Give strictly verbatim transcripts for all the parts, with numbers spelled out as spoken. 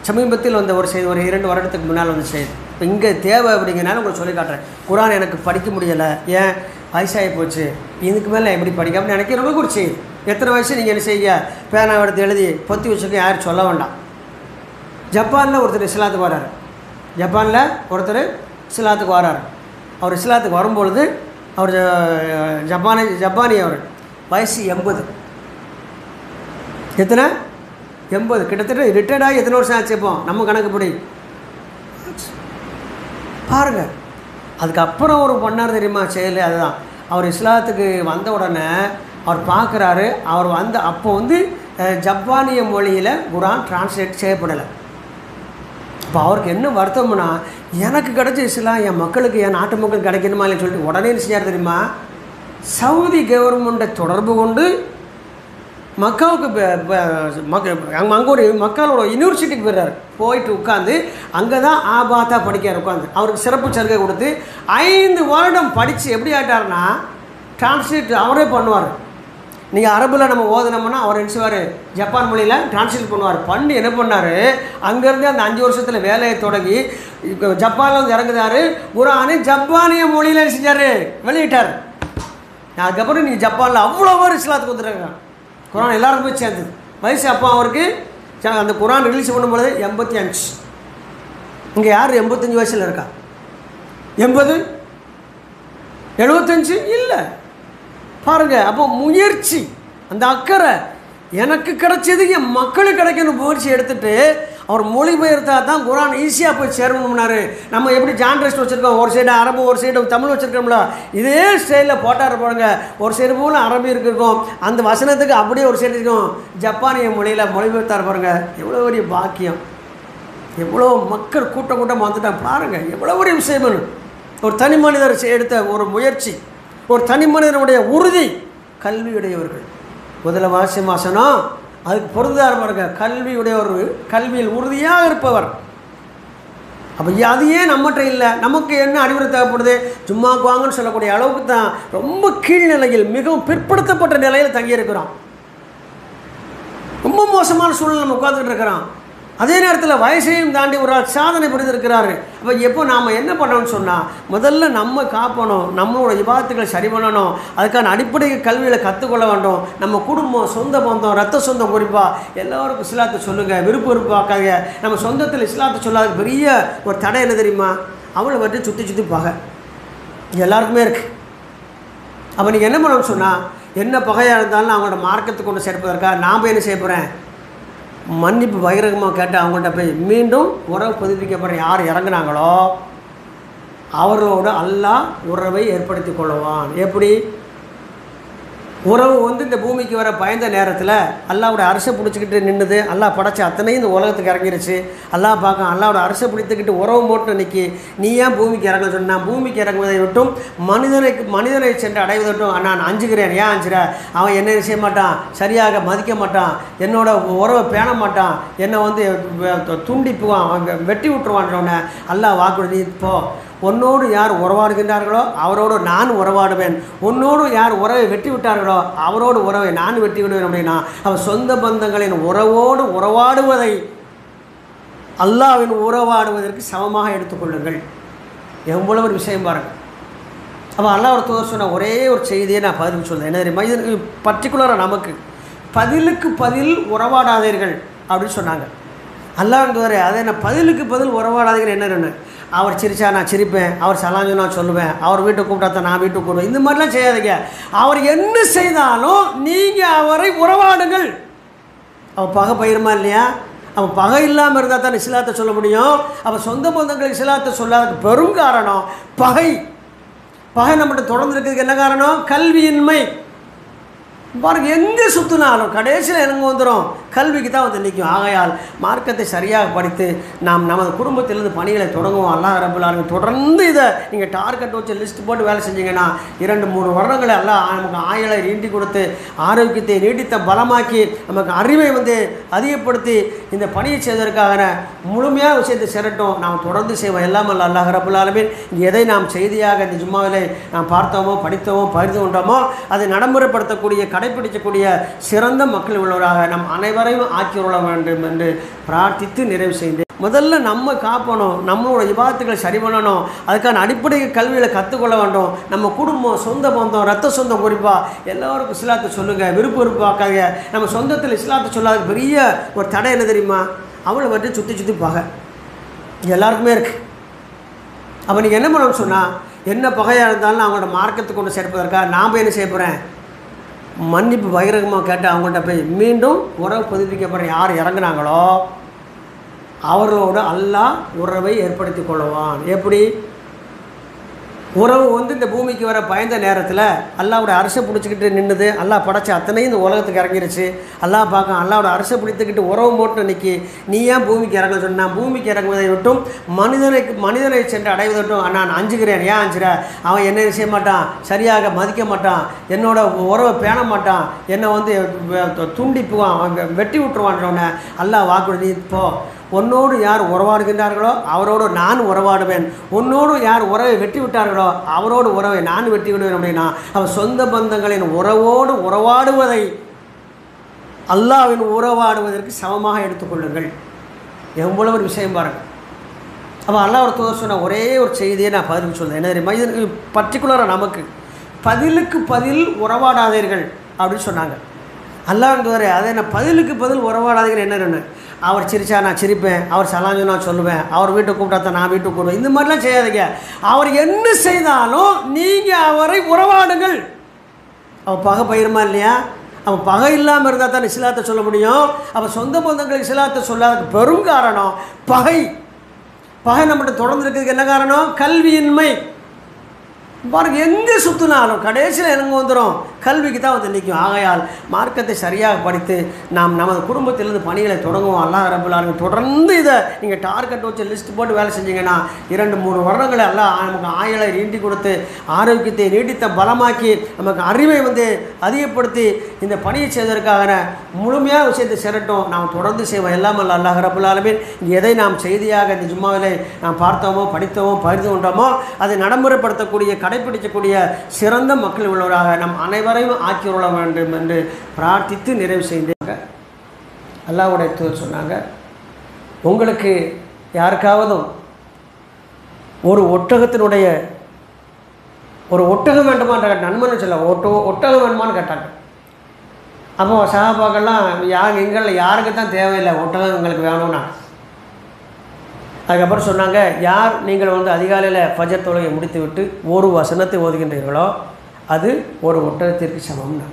சமீபத்தில் வந்த ஒரு செய்தி, ஒரு இரண்டு வருடத்துக்கு முன்னால் வந்து செய்தி. இப்போ இங்கே தேவை அப்படிங்கிறனால உங்களுக்கு சொல்லி காட்டுறேன். குரான் எனக்கு படிக்க முடியலை, ஏன் வயசாகி போச்சு, இதுக்கு மேலே எப்படி படிக்க அப்படின்னு நினைக்கிறவங்களுக்கு ஒரு செய்தி. எத்தனை வயசு நீங்கள் என்ன செய்ய, பேனா எடுத்து எழுதி பொத்தி வச்சுக்க, யாரும் சொல்ல வேண்டாம். ஜப்பானில் ஒருத்தர் இஸ்லாத்துக்கு வராரு. ஜப்பானில் ஒருத்தர் இஸ்லாத்துக்கு வராரு. அவர் இஸ்லாத்துக்கு வரும்பொழுது அவர் ஜப்பானி ஜப்பானி அவர் வயசு எண்பது. எத்தனை? எண்பது. கிட்டத்தட்ட ரிட்டையர்டாகி எத்தனை வருஷம் ஆச்சுப்போம் நம்ம கணக்குப்படி பாருங்கள். அதுக்கப்புறம் ஒரு பண்ணார் தெரியுமா செயல், அதுதான் அவர் இஸ்லாத்துக்கு வந்த உடனே அவர் பார்க்குறாரு. அவர் வந்து அப்போ வந்து ஜப்பானிய மொழியில் குரான் டிரான்ஸ்லேட் செய்யப்படலை. இப்போ அவருக்கு என்ன வருத்தம்னா, எனக்கு கிடைச்ச இஸ்லாம் என் மக்களுக்கு, என் நாட்டு மக்களுக்கு கிடைக்கணுமா இல்லைன்னு சொல்லிட்டு உடனே என்ன செஞ்சார் தெரியுமா, சவுதி கவர்மெண்ட்டை தொடர்பு கொண்டு மக்காவுக்கு அங்கே அங்கே ஒரு மக்களோட யூனிவர்சிட்டிக்கு போயிடுறாரு. போயிட்டு உட்காந்து அங்கே தான் ஆபாத்தா படிக்கார். உட்காந்து அவருக்கு சிறப்பு சலுகை கொடுத்து ஐந்து வருடம் படித்து எப்படி ஆகிட்டார்னா டிரான்ஸ்லேட் அவரே பண்ணுவார். நீங்கள் அரபில் நம்ம ஓதுனோம்னா அவர் என்ன செய்வார், ஜப்பான் மொழியில் டிரான்ஸ்லேட் பண்ணுவார். பண்ணி என்ன பண்ணார், அங்கேருந்து அந்த அஞ்சு வருஷத்தில் வேலையை தொடங்கி இப்போ ஜப்பானில் வந்து இறங்குதார். குரானை ஜப்பானிய மொழியில் என்ன செஞ்சார், வெளியிட்டார். அதுக்கப்புறம் நீங்கள் ஜப்பானில் அவ்வளோ பேர் இஸ்லாத்துக்கு வந்துடுறாங்க. குரான் எல்லாருக்கும் போய் சேர்ந்தது. வயசு அப்போ அவருக்கு அந்த குரான் ரிலீஸ் பண்ணும்பொழுது எண்பத்தி அஞ்சு. இங்கே யார் எண்பத்தஞ்சு வயசில் இருக்கா? எண்பது எழுபத்தஞ்சு இல்லை பாருங்கள். அப்போ முயற்சி, அந்த அக்கறை, எனக்கு கிடைச்சது என் மக்களுக்கு கிடைக்கணும் முயற்சி எடுத்துகிட்டு அவர் மொழிபெயர்த்தா தான் குரான் ஈஸியாக போய் சேரணும்னாரு. நம்ம எப்படி ஜான்ரெஸ்ட் வச்சுருக்கோம், ஒரு சைடு அரபு ஒரு சைடு தமிழ் வச்சுருக்கோம்ல, இதே ஸ்டைலில் போட்டார் பாருங்க. ஒரு சைடு போல் அரபி இருக்கும், அந்த வசனத்துக்கு அப்படியே ஒரு சைடு இருக்கும் ஜப்பானிய மொழியில் மொழிபெயர்த்தார் பாருங்கள். எவ்வளோ பெரிய பாக்கியம், எவ்வளோ மக்கள் கூட்டம் கூட்டம் வந்துட்டாங்க பாருங்கள். எவ்வளோ பெரிய விஷயம். ஒரு தனி மனிதர் எடுத்த ஒரு முயற்சி, ஒரு தனி மனிதனுடைய உறுதி. கல்வியுடையவர்கள் முதல்ல வாசி வாசனம் அதுக்கு பொருந்தார் பாருங்க. கல்வியுடைய ஒரு கல்வியில் உறுதியாக இருப்பவர். அப்போ அது ஏன் நம்மகிட்ட இல்லை? நமக்கு என்ன அறிவுரை தேவைப்படுது? சும்மாக்கு வாங்கன்னு சொல்லக்கூடிய அளவுக்கு தான் ரொம்ப கீழ்நிலையில், மிகவும் பிற்படுத்தப்பட்ட நிலையில் தங்கியிருக்கிறோம். ரொம்ப மோசமான சூழ்நிலை நம்ம உட்காந்துக்கிட்டு இருக்கிறோம். அதே நேரத்தில் வயசையும் தாண்டி ஒரு சாதனை புரிந்திருக்கிறாரு. அப்போ எப்போ நாம் என்ன பண்ணணும்னு சொன்னால், முதல்ல நம்ம காப்பணும், நம்மளோட விவாதத்துக்களை சரி பண்ணணும். அதுக்கான அடிப்படை கல்வியில் கற்றுக்கொள்ள வேண்டும். நம்ம குடும்பம், சொந்த பந்தம், ரத்த சொந்தம் குறிப்பாக எல்லோருக்கும் இஸ்லாத்தை சொல்லுங்கள், விருப்ப விருப்பாக்காங்க. நம்ம சொந்தத்தில் இஸ்லாத்தை சொல்லாத பெரிய ஒரு தடை என்ன தெரியுமா, அவளை வந்து சுற்றி சுற்றி பகை எல்லாருக்குமே இருக்குது. அப்போ நீங்கள் என்ன பண்ணணும்னு சொன்னால், என்ன பகையாக இருந்தாலும் அவங்களோட மார்க்கத்துக்கு கொண்டு சேர்ப்பதற்காக நாம் என்ன செய்ய போகிறேன், மன்னிப்பு பகிரங்கமாக கேட்டு அவங்கள்ட்ட போய் மீண்டும் உறவு புதுப்பிக்கப்படுற யார் இறங்குனாங்களோ அவர்களோடு அல்லாஹ் உறவை ஏற்படுத்தி கொள்ளுவான். எப்படி உறவு வந்து இந்த பூமிக்கு வர பயந்த நேரத்தில் அல்லாவோட அரசை பிடிச்சிக்கிட்டு நின்றுது. அல்லாஹ் படைச்ச அத்தனையும் இந்த உலகத்துக்கு இறங்கிருச்சு. அல்லாஹ் பார்க்க அல்லாவோட அரசை பிடித்துக்கிட்டு உறவு போட்டு நிற்கி, நீ ஏன் பூமிக்கு இறங்க சொன்னால், பூமிக்கு இறங்குவதை விட்டும் மனிதனை மனிதனை சென்று அடைவதட்டும் நான் அஞ்சுகிறேன். ஏன் அஞ்சுற? அவன் என்ன செய்ய மாட்டான், சரியாக மதிக்க மாட்டான், என்னோட உறவை பேண மாட்டான், என்னை வந்து துண்டிப்புவான், வெட்டி விட்டுருவான்றவனை அல்லாஹ் வாக்குறுதி. நீ இப்போ உன்னோடு யார் உறவாடுகின்றார்களோ அவரோடு நான் உறவாடுவேன், உன்னோடு யார் உறவை வெட்டி விட்டார்களோ அவரோடு உறவை நான் வெட்டி விடுவேன் அப்படின்னா, அவன் சொந்த பந்தங்களின் உறவோடு உறவாடுவதை அல்லாஹ்வின் உறவாடுவதற்கு சமமாக எடுத்துக்கொள்ளுங்கள். எவ்வளவு ஒரு விஷயம் பாருங்கள். அப்போ அல்லாஹ் ஒரு தூதர் சொன்ன ஒரே ஒரு செய்தியை நான் பதில் சொல்றேன். என்ன தெரியுமா, இது பர்டிகுலராக நமக்கு பதிலுக்கு பதில் உறவாடாதீர்கள் அப்படின்னு சொன்னாங்க. அல்லாஹ் தூதரே அதை என்ன பதிலுக்கு பதில் உறவாடாதீர்கள் என்னன்னு, அவர் சிரிச்சா நான் சிரிப்பேன், அவர் சலாஞ்சு நான் சொல்லுவேன், அவர் வீட்டுக்கு கூப்பிட்டா நான் வீட்டுக்கு கூப்பிடுவேன், இந்த மாதிரிலாம் செய்யாதீங்க. அவர் என்ன செய்தாலும் நீங்கள் அவரை உறவாடுங்கள். அவன் பகை பயிருமா இல்லையா? அவன் பகை இல்லாமல் இருந்தால் தான் இஸ்லாத்தை சொல்ல முடியும். அவன் சொந்த பந்தங்களுக்கு இஸ்லாத்தை சொல்லாத பெரும் காரணம் பகை. பகை நம்மகிட்ட தொடர்ந்து இருக்கிறதுக்கு என்ன காரணம்? கல்வியின்மை. பாருங்க, எங்கே சுற்றினாலும் கடைசியில் எனக்கு வந்துடும் கல்விக்கு தான் வந்து நிற்கும். ஆகையால் மார்க்கத்தை சரியாக படித்து நாம் நமது குடும்பத்திலிருந்து பணிகளை தொடங்குவோம். அல்லாஹ் ரப்பல் ஆலமீன் தொடர்ந்து இதை நீங்கள் டார்கெட் வச்சு லிஸ்ட் போட்டு வேலை செஞ்சீங்கன்னா இரண்டு மூணு வருடங்களை எல்லாம் நமக்கு ஆயுளை நீட்டி கொடுத்து ஆரோக்கியத்தை நீடித்த பலமாக்கி நமக்கு அறிவை வந்து அதிகப்படுத்தி இந்த பணியை செய்வதற்காக முழுமையாக விஷயத்தை சிரட்டும் நாம் தொடர்ந்து செய்வோம். எல்லாம் அல்ல அல்லாஹ் ரப்பல் ஆலமீன் எதை நாம் செய்தியாக இந்த ஜும்மாவிலே நாம் பார்த்தோமோ படித்தோமோ பகிர்ந்து கொண்டோமோ அதை நடைமுறைப்படுத்தக்கூடிய கடை கடைபிடிக்கக்கூடிய சிறந்த மக்கள் உள்ளவராக நம் அனைவரையும் ஆக்கியுள்ள வேண்டும் என்று பிரார்த்தித்து நிறைவு செய்தேன். முதல்ல நம்ம காப்பணும், நம்மளோட இபாதத்துகளை சரி பண்ணணும். அதுக்கான அடிப்படை கல்வியில் கற்றுக்கொள்ள வேண்டும். நம்ம குடும்பம், சொந்த பந்தம், ரத்த சொந்தம் குறிப்பாக எல்லோருக்கும் இஸ்லாத்தை சொல்லுங்கள், விருப்ப விருப்பாக்காங்க. நம்ம சொந்தத்தில் இஸ்லாத்தை சொல்லாத பெரிய ஒரு தடை என்ன தெரியுமா? அவளை வந்து சுற்றி சுற்றி பகை எல்லாருக்குமே இருக்குது. அப்போ நீங்கள் என்ன பண்ணணும்னு சொன்னால், என்ன பகையாக இருந்தாலும் அவங்களோட மார்க்கத்துக்கு கொண்டு சேர்ப்பதற்காக நான் போய் என்ன செய்ய போகிறேன், மன்னிப்பு பகிரங்கமாக கேட்டு அவங்கள்ட்ட போய் மீண்டும் உறவு புதுப்பிக்கப்படுற யார் இறங்குனாங்களோ அவர்களோடு அல்லாஹ் உறவை ஏற்படுத்தி கொள்ளுவான். எப்படி உறவு வந்து இந்த பூமிக்கு வர பயந்த நேரத்தில் அல்லாவோட அரசை பிடிச்சிக்கிட்டு நின்றுது. அல்லாஹ் படைச்ச அத்தனையும் இந்த உலகத்துக்கு இறங்கிருச்சு. அல்லாஹ் பார்க்க அல்லாவோட அரசை பிடித்துக்கிட்டு உறவு போட்டு நிற்கி நீ ஏன் பூமிக்கு இறங்க சொன்னால், பூமிக்கு இறங்குவதை விட்டும் மனிதனை மனிதனை சென்று அடைவதட்டும் நான் அஞ்சுகிறேன். ஏன் அஞ்சுற? அவன் என்ன செய்ய மாட்டான், சரியாக மதிக்க மாட்டான், என்னோட உறவை பேண மாட்டான், என்னை வந்து துண்டிப்புவான், அவன் வெட்டி விட்டுருவான்றவனை அல்லாஹ் வாக்குறுதி. நீ இப்போ உன்னோடு யார் உறவாடுகின்றார்களோ அவரோடு நான் உறவாடுவேன், உன்னோடு யார் உறவை வெட்டி விட்டார்களோ அவரோடு உறவை நான் வெட்டி விடுவேன் அப்படின்னா, அவன் சொந்த பந்தங்களின் உறவோடு உறவாடுவதை அல்லாஹ்வின் உறவாடுவதற்கு சமமாக எடுத்துக்கொள்ளுங்கள். எவ்வளவு ஒரு விஷயம் பாருங்கள். அப்போ அல்லாஹ் ஒரு தூதர் சொன்ன ஒரே ஒரு செய்தியை நான் பதிலுக்கு சொல்றேன். என்ன தெரியுமா? இது பர்டிகுலராக நமக்கு பதிலுக்கு பதில் உறவாடாதீர்கள் அப்படின்னு சொன்னாங்க. அல்லாஹ் தூதரே அதை என்ன பதிலுக்கு பதில் உறவாடாதீர்கள் என்னன்னு? அவர் சிரிச்சா நான் சிரிப்பேன், அவர் சலாஞ்சு நான் சொல்லுவேன், அவர் வீட்டுக்கு கூப்பிட்டா நான் வீட்டுக்கு கூப்பிடுவேன், இந்த மாதிரிலாம் செய்யாதீங்க. அவர் என்ன செய்தாலும் நீங்கள் அவரை உறவாடுங்கள். அவன் பகை பயிருமா இல்லையா? அவன் பகை இல்லாமல் இருந்தால் தான் இஸ்லாத்தை சொல்ல முடியும். அவன் சொந்த பந்தங்களுக்கு இஸ்லாத்தை சொல்லாத பெரும் காரணம் பகை. பகை நம்மகிட்ட தொடர்ந்து இருக்கிறதுக்கு என்ன காரணம்? கல்வியின்மை. பாருங்க, எங்கே சுற்றினாலும் கடைசியில் எனக்கு வந்துடும் கல்விக்கு தான் வந்து நிற்கும். ஆகையால் மார்க்கத்தை சரியாக படித்து நாம் நமது குடும்பத்திலிருந்து பணிகளை தொடங்குவோம். அல்லாஹ் ரப்பல் ஆலமீன் தொடர்ந்து இதை நீங்கள் டார்கெட் வச்சு லிஸ்ட் போட்டு வேலை செஞ்சீங்கன்னா இரண்டு மூணு வருடங்களை எல்லாம் நமக்கு ஆயுளை நீட்டி கொடுத்து ஆரோக்கியத்தை நீடித்த பலமாக்கி நமக்கு அறிவை வந்து அதிகப்படுத்தி இந்த பணியை செய்வதற்காக முழுமையாக விஷயத்தை சிரட்டும் நாம் தொடர்ந்து செய்வோம். எல்லாம் அல்ல அல்லாஹ் ரப்பல் ஆலமீன் எதை நாம் செய்தியாக இந்த ஜும்மாவிலே நாம் பார்த்தோமோ படித்தோமோ பகிர்ந்து கொண்டோமோ அதை நடைமுறைப்படுத்தக்கூடிய கடைபிடிக்கக்கூடிய சிறந்த மக்கள் உள்ளவராக நம் அனைவரையும் ஆக்கியுள்ள வேண்டும் என்று பிரார்த்தித்து நிறைவு செய்தாங்க. அல்லாஹ்வுடைய தூதர் சொன்னாங்க, உங்களுக்கு யாருக்காவதும் ஒரு ஒட்டகத்தினுடைய ஒரு ஒட்டகம் வேண்டுமான்ற நண்பன்னு சொல்ல ஒட்ட ஒட்டகம் வேண்டுமான்னு கேட்டாங்க. அப்போ சஹாபாக்கள்லாம் யார் எங்களில் யாருக்கு தான் தேவையில்லை, ஒட்டகம் எங்களுக்கு வேணும்னா. அதுக்கப்புறம் சொன்னாங்க, யார் நீங்கள் வந்து அதிகாலையில் ஃபஜர் தொழுகை முடித்து விட்டு ஒரு வசனத்தை ஓதுகின்றீர்களோ அது ஒரு ஒட்டகத்திற்கு சமம்னா.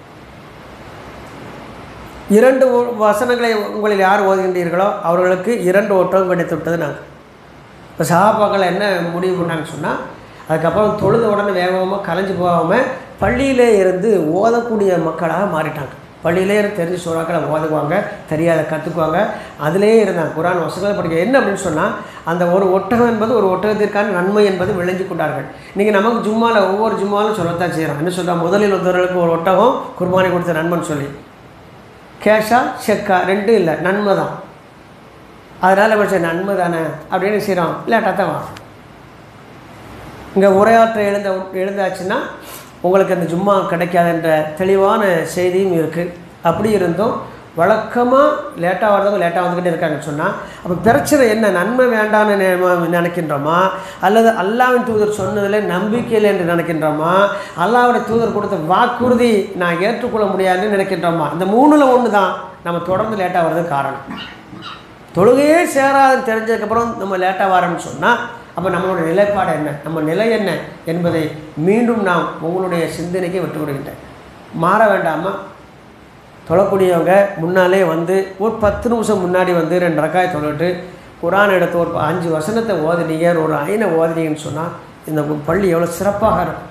இரண்டு வசனங்களை உங்களில் யார் ஓதுகின்றீர்களோ அவர்களுக்கு இரண்டு ஒட்டகம் கிடைத்து விட்டது. நாங்கள் இப்போ சஹாபாக்கள் என்ன முடிவு பண்ணாங்கன்னு சொன்னால், அதுக்கப்புறம் தொழுத உடனே வேகமாக கலைஞ்சு போகாமல் பள்ளியிலே இருந்து ஓதக்கூடிய மக்களாக மாறிட்டாங்க. பள்ளியிலே இருந்து தெரிஞ்ச சூறாக்களை ஓதுவாங்க, தெரியாத கற்றுக்குவாங்க, அதிலேயே இருந்தாங்க. குர்ஆன் வசனங்களை படிக்க என்ன அப்படின்னு சொன்னால், அந்த ஒரு ஒட்டகம் என்பது ஒரு ஒட்டகத்திற்கான நன்மை என்பது விளங்கி கொண்டார்கள். இன்றைக்கி நமக்கு ஜும்மாவில் ஒவ்வொரு ஜும்மாலும் சொல்லத்தான் செய்கிறோம். என்ன சொல்கிறோம்? முதலில் வந்தவர்களுக்கு ஒரு ஒட்டகம் குர்பானி கொடுத்த நன்மைன்னு சொல்லி, கேஷா செக்கா ரெண்டும் இல்லை, நன்மை தான். அதனால் படித்த நன்மை தானே அப்படின்னு செய்கிறோம். லேட்டாக தான் வரும். இங்கே உரையாற்ற எழுந்த எழுந்தாச்சுன்னா உங்களுக்கு அந்த ஜும்மா கிடைக்காது என்ற தெளிவான செய்தியும் இருக்குது. அப்படி இருந்தும் வழக்கமாக லேட்டாக வர்றவங்க லேட்டாக வந்துக்கிட்டே இருக்காங்கன்னு சொன்னால், அப்போ பிரச்சனை என்ன? நன்மை வேண்டான்னு நினைக்கின்றோமா, அல்லது அல்லாஹ்வின் தூதர் சொன்னதில் நம்பிக்கையில் என்று நினைக்கின்றோமா, அல்லாஹ்வுடைய தூதர் கொடுத்த வாக்குறுதி நான் ஏற்றுக்கொள்ள முடியாதுன்னு நினைக்கின்றோமா? இந்த மூணில் ஒன்று தான் நம்ம தொடர்ந்து லேட்டாக வர்றதுக்கு காரணம். தொழுகையே சேராதுன்னு தெரிஞ்சதுக்கப்புறம் நம்ம லேட்டாக வரோம்னு சொன்னால், அப்போ நம்மளோட நிலைப்பாடு என்ன, நம்ம நிலை என்ன என்பதை மீண்டும் நாம் உங்களுடைய சிந்தனைக்கு விட்டு விடுகின்றேன். மாற வேண்டாமா? தொழக்கூடியவங்க முன்னாலே வந்து ஒரு பத்து நிமிஷம் முன்னாடி வந்து ரெண்டு ரக்காய் தொழிட்டு குர்ஆன் எடுத்து ஒரு அஞ்சு வசனத்தை ஓதினீங்க, ஒரு ஐனை ஓதினீங்கன்னு சொன்னால் இந்த பள்ளி எவ்வளோ சிறப்பாக இருக்கும்.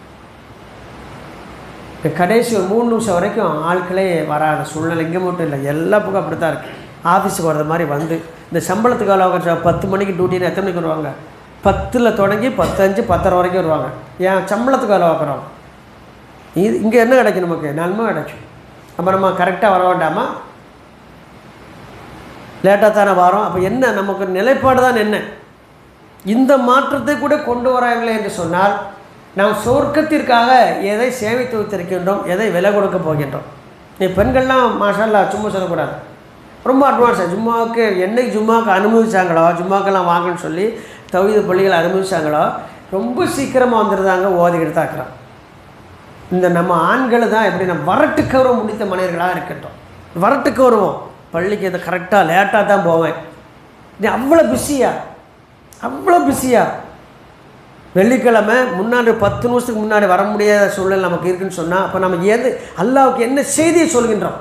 கடைசி ஒரு மூணு நிமிஷம் வரைக்கும் ஆட்களே வராத சூழ்நிலை இங்கே மட்டும் இல்லை, எல்லா பக்கம் அப்படி தான் இருக்குது. ஆஃபீஸுக்கு வர்றது மாதிரி வந்து இந்த சம்பளத்துக்கு அளவு பத்து மணிக்கு டியூட்டின்னு எத்தனை மணிக்கு வருவாங்க? பத்தில் தொடங்கி பத்தஞ்சு பத்தரை வரைக்கும் வருவாங்க. ஏன் சம்பளத்துக்கு வேலை பார்க்குறோம். இது இங்கே என்ன கிடைக்கும்? நமக்கு நன்மை கிடைக்கும். அப்போ நம்ம கரெக்டாக வர வேண்டாமா? லேட்டாக தானே வரோம். அப்போ என்ன நமக்கு நிலைப்பாடு தான் என்ன? இந்த மாற்றத்தை கூட கொண்டு வராங்களே என்று சொன்னால் நாம் சொர்க்கத்திற்காக எதை சேமித்து வைத்திருக்கின்றோம், எதை விலை கொடுக்க போகின்றோம். நீ பெண்கள்லாம் மாஷால்லா சும்மா சொல்லக்கூடாது, ரொம்ப அட்வான்ஸாக ஜும்மாவுக்கு என்னைக்கு ஜும்மாவுக்கு அனுமதிச்சாங்களோ, ஜும்மாக்கெல்லாம் வாங்கன்னு சொல்லி தௌஹீது பள்ளிகளை அனுமதிச்சாங்களோ ரொம்ப சீக்கிரமாக வந்துடுதாங்க, ஓதிக்கிட்டு தான் இருக்கிறான். இந்த நம்ம ஆண்கள் தான் எப்படி நம்ம வரட்டு கௌரவம் முடித்த மனிதர்களாக இருக்கட்டும். வரட்டு கௌரவம் பள்ளிக்கு இதை கரெக்டாக லேட்டாக தான் போவேன். நீ அவ்வளோ பிஸியாக அவ்வளோ பிஸியாக வெள்ளிக்கிழமை முன்னாடி பத்து நிமிஷத்துக்கு முன்னாடி வர முடியாத சூழ்நிலை நமக்கு இருக்குன்னு சொன்னால் அப்போ நம்ம எது அல்லாவுக்கு என்ன செய்தியை சொல்கின்றோம்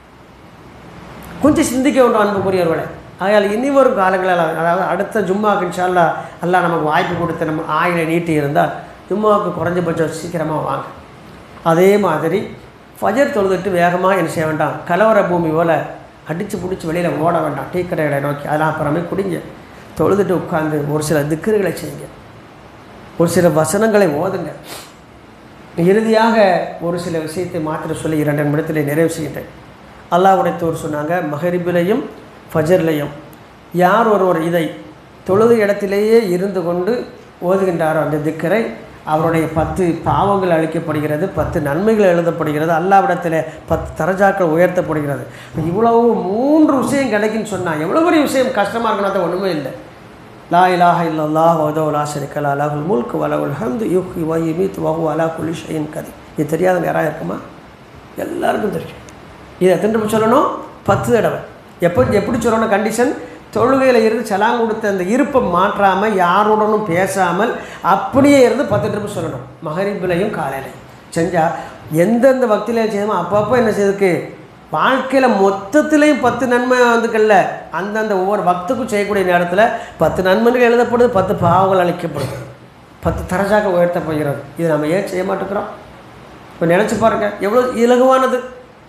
கொஞ்சம் சிந்திக்க வேண்டும் அன்புக்குரியவர்களே. ஆகையால் இனி வரும் காலங்களில், அதாவது அடுத்த ஜும்மாவுக்கு இன்ஷா அல்லாஹ் அல்லாஹ் நமக்கு வாய்ப்பு கொடுத்து நம்ம ஆயிலை நீட்டி இருந்தால் ஜும்மாவுக்கு குறைஞ்சபட்சம் சீக்கிரமாக வாங்க. அதே மாதிரி ஃபஜர் தொழுதுட்டு வேகமாக என்ன செய்ய வேண்டாம், கலவர பூமி போல் அடித்து பிடிச்சி வெளியில் ஓட வேண்டாம், டீ கடைகளை நோக்கி. அதெல்லாம் அப்புறமே குடிங்க, தொழுதுட்டு உட்காந்து ஒரு சில திக்கர்களை செய்யுங்க, ஒரு சில வசனங்களை ஓதுங்க. இறுதியாக ஒரு சில விஷயத்தை மாத்திர சொல்லி இரண்டு நிமிடத்தில் நிறைவு செய்கின்றேன். அல்லாஹ்வுடைய தூதர் சொன்னாங்க, மகரிபிலையும் ஃபஜர்லையும் யார் ஒருவர் இதை தொழுது இடத்திலேயே இருந்து கொண்டு ஓதுகின்றாரோ அந்த திக்கரை, அவருடைய பத்து பாவங்கள் அளிக்கப்படுகிறது, பத்து நன்மைகள் எழுதப்படுகிறது, அல்லாஹ்விடத்தில் பத்து தரஜாக்கள் உயர்த்தப்படுகிறது. இவ்வளவு மூன்று விஷயம் கிடைக்குன்னு சொன்னால் எவ்வளோ பெரிய விஷயம், கஷ்டமாக இருக்கணும், அது ஒன்றுமே இல்லை. லா இலாஹ இல்லல்லாஹ் வஹ்தஹு லா ஷரீக லஹு லஹுல் முல்கு வ லஹுல் ஹம்து யுஹ்யி வ யுமீத்து வ ஹுவ அலா குல்லி ஷைஇன் கதீர். இது தெரியாதவங்க யாராக இருக்குமா? எல்லாருக்கும் தெரியும். இதை எத்தனை தடவை சொல்லணும்? பத்து தடவை. எப்போ எப்படி சொல்லணும்? கண்டிஷன் தொழுகையில் இருந்து சலாம் கொடுத்த அந்த இருப்பை மாற்றாமல் யாருடனும் பேசாமல் அப்படியே இருந்து பத்து ட்ரிப்பு சொல்லணும். மகரிபிலையும் காலையிலையும் செஞ்சால் எந்தெந்த பக்தியிலையும் செய்யணுமோ அப்பப்போ என்ன செய்யுதுக்கு வாழ்க்கையில் மொத்தத்திலையும் பத்து நன்மை வந்துக்கல்ல, அந்தந்த ஒவ்வொரு பக்துக்கும் செய்யக்கூடிய நேரத்தில் பத்து நன்மைகள் எழுதப்படுது, பத்து பாவங்கள் அளிக்கப்படுது, பத்து தரஜாக உயர்த்த போகிறது. இது நம்ம ஏன் செய்ய மாட்டேங்கிறோம்? இப்போ நினச்சி பாருங்கள் எவ்வளோ இலகுவானது.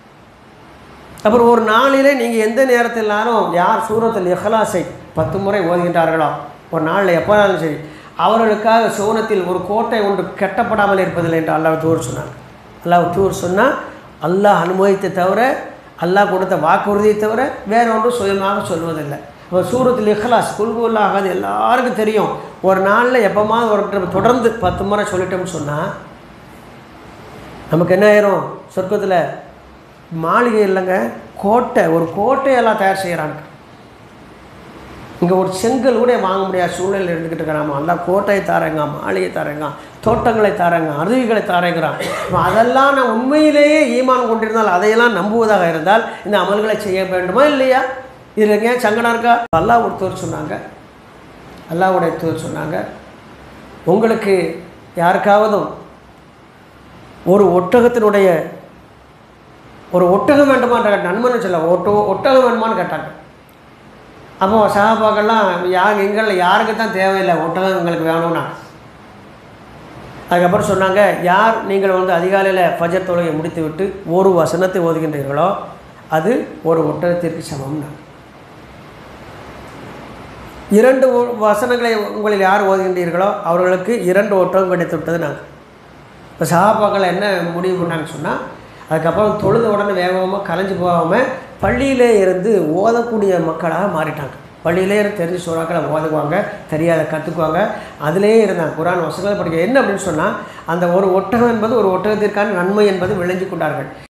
அப்புறம் ஒரு நாளிலே நீங்கள் எந்த நேரத்திலாலும் யார் சூரத்துல் இஹ்லாஸை பத்து முறை ஓதுகின்றார்களோ ஒரு நாளில் எப்போனாலும் சரி, அவர்களுக்காக சோனத்தில் ஒரு கோட்டை ஒன்று கட்டப்படாமல் இருப்பதில்லை என்று அல்லாஹ் தூர் சொன்னாங்க. அல்லாஹ் தூர் சொன்னால் அல்லாஹ் அனுமதித்தை தவிர, அல்லாஹ் கொடுத்த வாக்குறுதியை தவிர வேறு ஒன்றும் சுயமாக சொல்வதில்லை. இப்போ சூரத்துல் இஹ்லாஸ் குல்குல்லா ஆகாது எல்லாருக்கும் தெரியும். ஒரு நாளில் எப்போமாவது ஒரு தொடர்ந்து பத்து முறை சொல்லிட்டோம்னு சொன்னால் நமக்கு என்ன ஆயிரும்? சொர்க்கத்தில் மாளிகை இல்லைங்க, கோட்டை, ஒரு கோட்டையெல்லாம் தயார் செய்கிறாங்க. இங்கே ஒரு செங்கல் கூட வாங்க முடியாத சூழ்நிலை இருந்துக்கிட்டு இருக்கிறாமா, எல்லாம் கோட்டையை தாரங்க, மாளிகை தாரங்க, தோட்டங்களை தாரங்க, அருவிகளை தாரங்கிறான். அதெல்லாம் நான் உண்மையிலேயே ஈமான் கொண்டிருந்தால், அதையெல்லாம் நம்புவதாக இருந்தால் இந்த அமல்களை செய்ய வேண்டுமா இல்லையா? இதில் எங்கேயா சங்கடம் இருக்கா? அல்லாஹ் ஒருத்தர் சொன்னாங்க, அல்லாஹ்வுடைய தூதர் சொன்னாங்க, உங்களுக்கு யாருக்காவதும் ஒரு ஒட்டகத்தினுடைய ஒரு ஒட்டகம் வேண்டுமான்ற நண்பன்னு சொல்ல ஒட்டோ ஒட்டகம் வேண்டுமான்னு கேட்டாங்க. அப்போ சஹாபாக்கள்லாம் யார் எங்களில் யாருக்கு தான் தேவையில்லை, ஒட்டகம் எங்களுக்கு வேணும்னா. அதுக்கப்புறம் சொன்னாங்க, யார் நீங்கள் வந்து அதிகாலையில் ஃபஜர் தொழுகையை முடித்து விட்டு ஒரு வசனத்தை ஓதுகின்றீர்களோ அது ஒரு ஒட்டகத்திற்கு சமம்னா. இரண்டு வசனங்களை உங்களில் யார் ஓதுகின்றீர்களோ அவர்களுக்கு இரண்டு ஒட்டகம் கிடைத்து விட்டது. நாங்கள் இப்போ சஹாபாக்கள் என்ன முடிவு பண்ணாங்கன்னு சொன்னால், அதுக்கப்புறம் தொழுத உடனே வேகமாக கலைஞ்சு போகாமல் பள்ளியிலே இருந்து ஓதக்கூடிய மக்களாக மாறிட்டாங்க. பள்ளியிலே இருந்து தெரிஞ்ச சூறாக்களை ஓதுவாங்க, தெரியாத கற்றுக்குவாங்க, அதிலேயே இருந்தாங்க. குர்ஆன் வசனங்கள் படிக்க என்ன அப்படின்னு சொன்னால், அந்த ஒரு ஒட்டகம் என்பது ஒரு ஒட்டகத்திற்கான நன்மை என்பது விளங்கி கொண்டார்கள்.